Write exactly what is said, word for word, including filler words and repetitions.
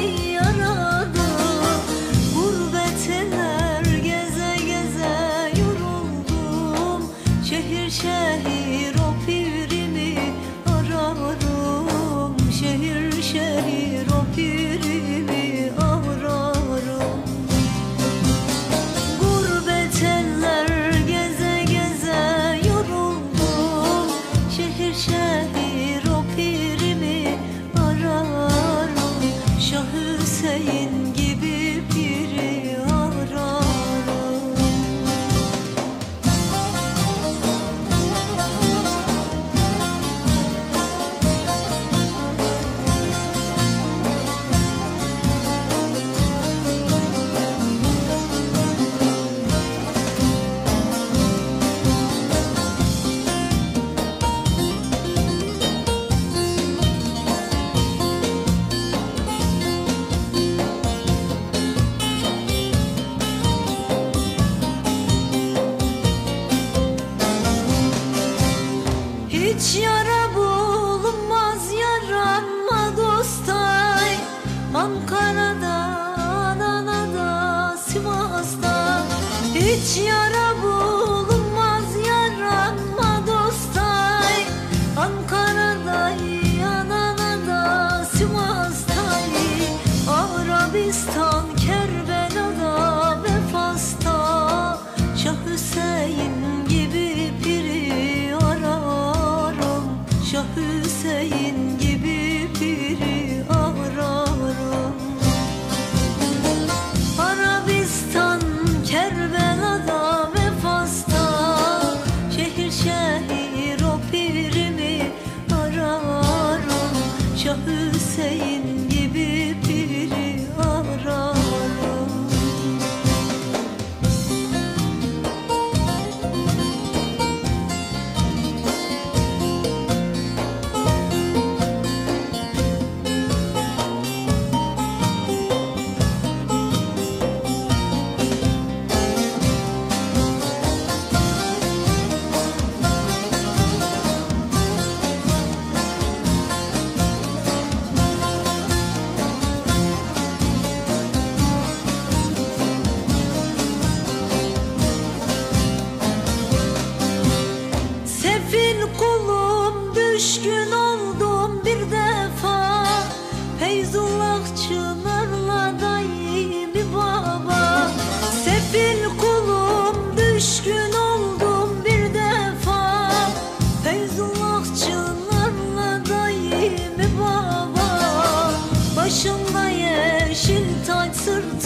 yaradı. Gurbet eller geze geze yoruldum. Şehir şehir o pirimi ararım. Şehir şehir o pirimi ararım. Gurbet eller geze geze yoruldum. Şehir şehir o pirimi ararım. Şah Hüseyin gibi piri ararım. Hiç yara bulunmaz yaranma dostay. Ankara'da, Adana'da, Sivas'ta. Hiç yara bulunmaz yaranma dostay. Ankara'da, Adana'da, Sivas'ta. Arabistan, Kerbela'da ve Fas'ta. Şah Hüseyin gibi piri ararım. Şah Hüseyin gibi piri ararım. Arabistan, Kerbela'da ve Fas'ta. Şehir şehir o pirimi ararım. Şah Hüseyin gibi piri ararım. Kulum düşkün oldum bir defa. Feyzullah Çınar'la daimi baba. Sefil kulum düşkün oldum bir defa. Feyzullah Çınar'la daimi baba. Başımda yeşil taç, sırtımda